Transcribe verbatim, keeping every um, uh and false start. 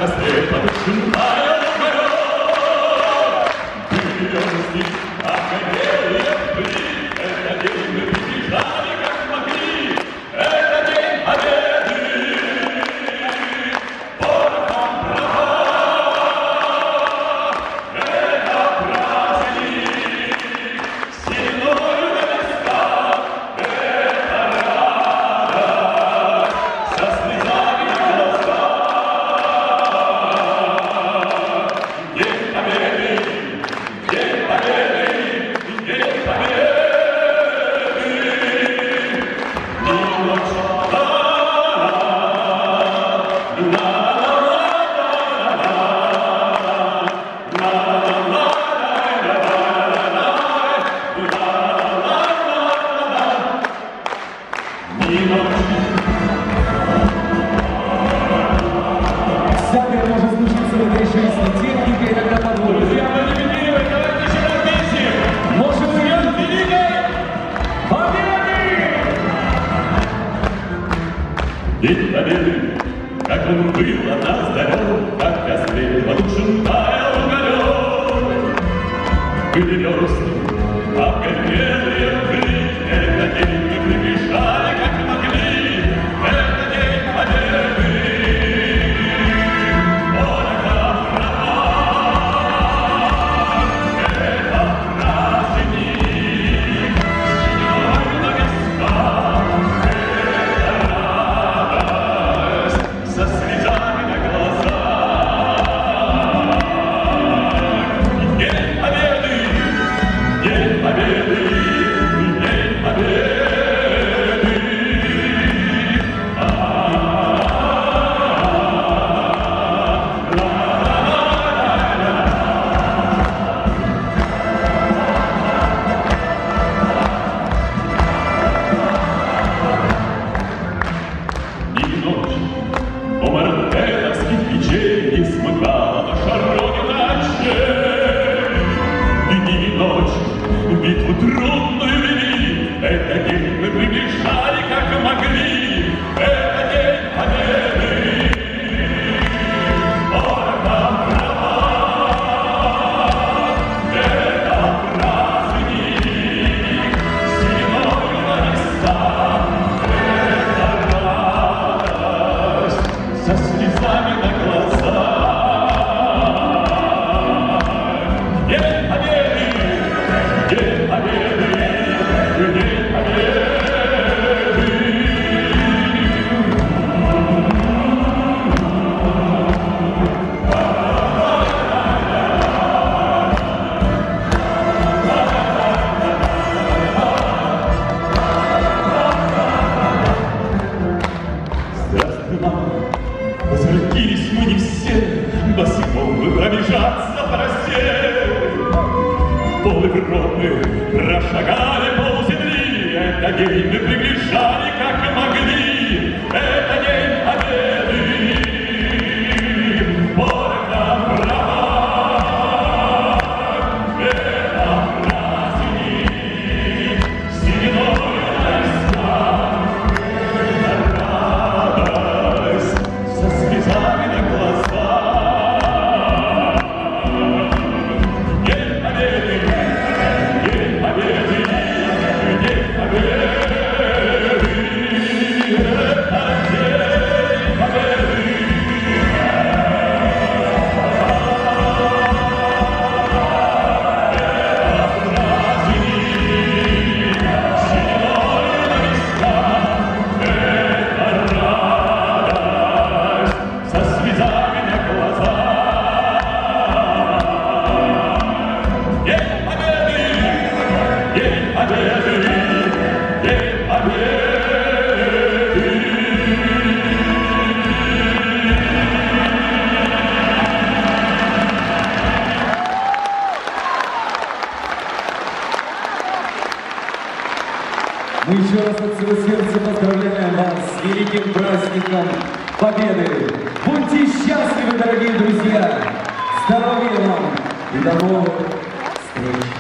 День победы, как он был от нас далек, как костры воздушен таял уголек. Были версты, обгорелые пыли, этот день мы приближали, как могли, это день победы. Только права, это праздник, седьмой на висках. Со слезами на глазах. День победы, день победы, день победы. Ни ночь у мартеновских печей не смогла наша Родина отчей. Дни и ночь битву трудную вели, этот день мы приближали, как могли, это день победы. Только права, это праздник, седьмой на висках. Со слезами на глазах. День победы, день победы, день победы. Здравствуй, мама. Возвратились мы не все, босиком мы пробежаться по росе. Пол Европы прошагали полземли, это день мы приближали, как могли, это день победы. Только права, это праздник, седьмой на висках. Радость со слезами на глазах. День победы, день победы, день победы. Это день победы. Мы еще раз от всего сердца поздравляем вас с великим праздником Победы! Будьте счастливы, дорогие друзья! Здоровья вам и до новых встреч!